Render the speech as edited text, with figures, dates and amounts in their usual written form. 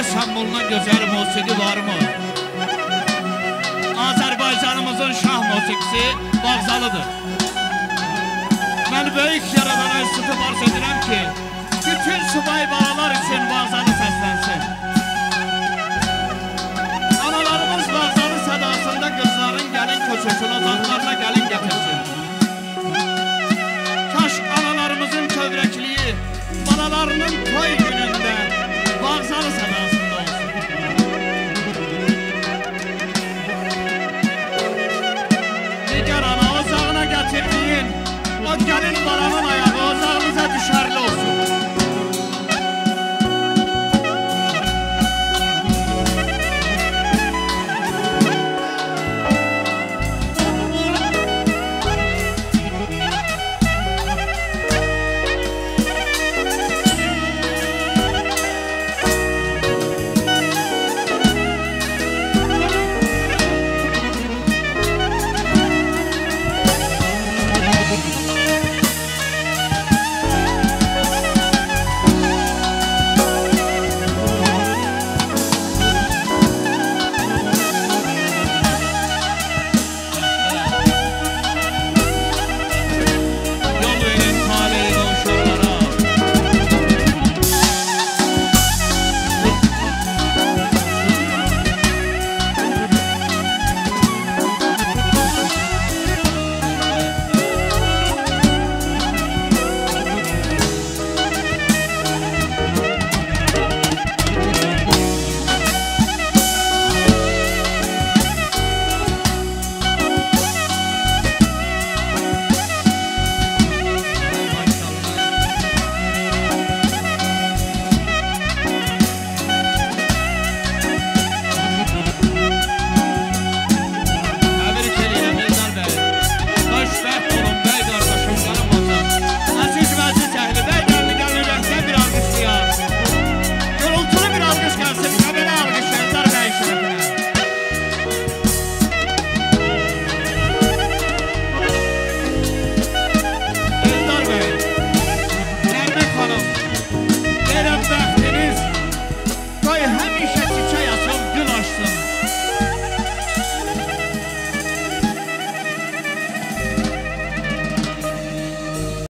İstanbul'un gözəl musiqi varmı? Azərbaycanımızın şah musiqisi Bağzalıdır. Mən böyük yaradana üstü arz edirəm ki, bütün subay balalar üçün Bağzalı səslənsin. Analarımız Bağzalı sədasında qızların gəlin köçürsün, ocaqlarına gəlin gətirsin. Kaş analarımızın kövrəkliyi balalarının toy günündə Bağzalı sədasında olsun. Nigar ana ocağına gətirdiyin o gəlin balanın